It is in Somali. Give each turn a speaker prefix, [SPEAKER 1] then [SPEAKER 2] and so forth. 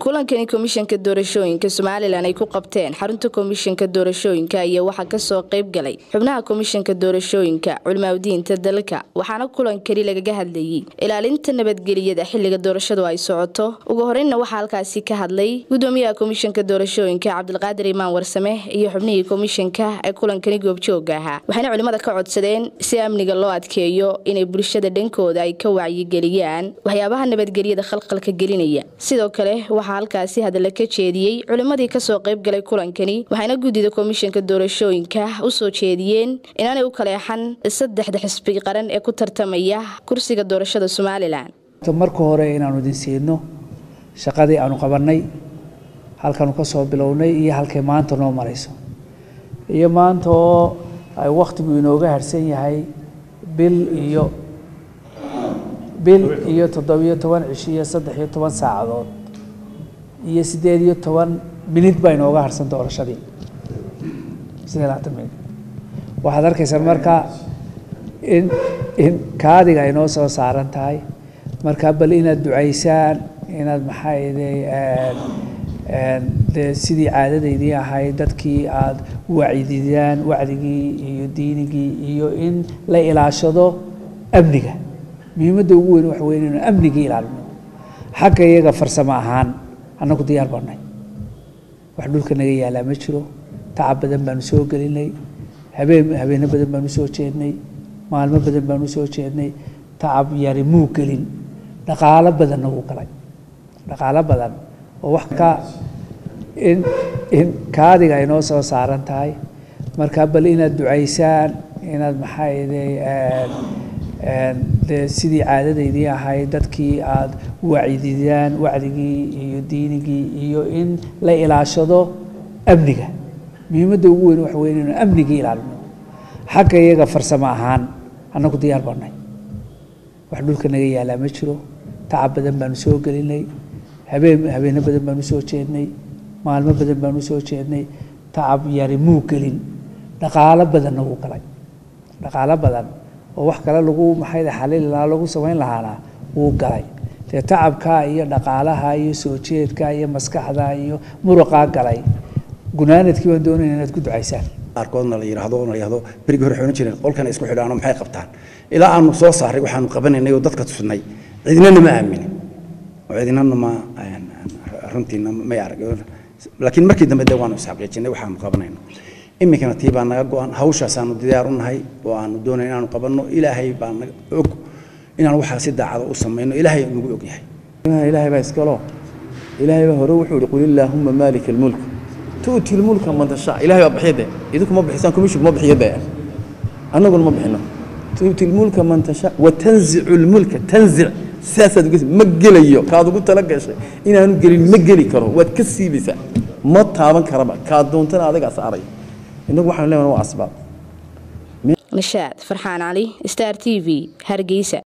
[SPEAKER 1] kulankani komishanka doorashooyinka Soomaaliland ay ku qabteen xarunta komishanka doorashooyinka ayaa waxa ka soo qayb galay xubnaha komishanka doorashooyinka culmaadiinta dalka waxaana kulankani laga hadlayay ilaalinta nabadgelyada xilliga doorashadu ay socoto ugu horreynna waxa halkaasi ka hadlay gudoomiyaha komishanka doorashooyinka Cabdulqaadir Imaan Warsame iyo xubnihii komishanka ee kulankani goobjoog ahaa waxaana culimada ka codsadeen si amniga loo adkeeyo inay bulshada dhankooda ay ka wacyigeliyaan waxyaabaha nabadgelyada khalkhalka gelinaya sidoo kale halkaasi hadal ka jeediyay culimadii ka soo qayb galay kulankani waxayna gudida komishanka doorashooyinka u soo jeediyeen inaanay u kaleexan saddexda xisbi qaran ee ku tartamaya kursiga doorashada Soomaaliland
[SPEAKER 2] marka hore inaanu idin siino shaqadii aanu qabanay halkan ka soo bilownay iyo halkay maanta noo marayso iyo maanta ay waqtigu inooga harsan yahay bil iyo 17 cisho iyo 13 saacadood iyo 18 minute baa inooga harsan doorashadii 18 minute waxaad arkaysaa marka in kaadiga ay noo soo saaran tahay marka bal inaad ducaysaan inaad sidii caadadaydii ahayd dadkii aad wacdidaan wacdigii iyo diinigii iyo in la ilaashado amniga muhiimadda ugu weyn waxa weyn inaan amniga ilaalino xagga iyaga farsamo ahaan annagu diyaar baanay wax dhulka naga yaala ma jiro tacab badan baan soo galinay habeeno badan baan soo jeednay maalmo badan baan soo jeednay tacab yari muu galin dhaqaale badan oo galay dhaqaale badan oo wax ka in kaadiga ay noo soo saaran tahay marka bal inaad ducaysaan inaad sidii caadadaydii ahayd dadkii aad wacdidaan wacdigii iyo diinigii iyo in la ilaashado amniga muhiimadda ugu weyn waxa weyn inaan amniga ilaalino xagga iyaga farsamo ahaan annagu diyaar baanay wax dhulka naga yaala ma jiro tacab badan baan soo galinay habeeno badan baan soo jeednay maalmo badan baan soo jeednay tacab yari muu galin dhaqaale badan oo galay dhaqaale badan oo wax kale lagu xalil lagu sameyn lahaana uu galay tacabka iyo dhaqaalaha iyo soo jeedka iyo maskaxda iyo muruqa galay gunaanadkii waan doonaynaa inaad ku ducaysaan
[SPEAKER 3] arkoodna la yiraahdo bariga hore xoon jireen qolkan isku xidhaano maxay qabtaan ilaa aanu soo saaray waxaanu qabanaynay oo dadka tusnay cidina ma aaminin oo cidina ma runtiina ma arag laakiin markii dambe waanu isxaqiijinay waxaanu qabanayno imikana tiibaa naga go'an hawshaas aanu diyaar u nahay oo aanu doonay inaanu qabanno ilaahay baa naga og inaan waxa si daacad u sameeyno ilaahay nagu og yahay
[SPEAKER 4] ilaahay baa iskalo ilaahay baa hore wuxuu yiri qul illahumma maalikal mulk tu'ti al mulka man tasha ilaahay baa bixiyada idinku ma bixisaan komishigu ma bixiyada anaguna ma bixino tu'ti al mulka man tasha wa tanzi'u al mulka tanzi' siyaasad ma gelayo kaad ugu tala gashay inaanu gelin ma geli karo waad ka siibaysaa ma taaban karaba ka doontana adiga saaray inagu waxaan leeyahay waa asbaab
[SPEAKER 1] Nishaad Farxaan Ali Star TV Hargeysa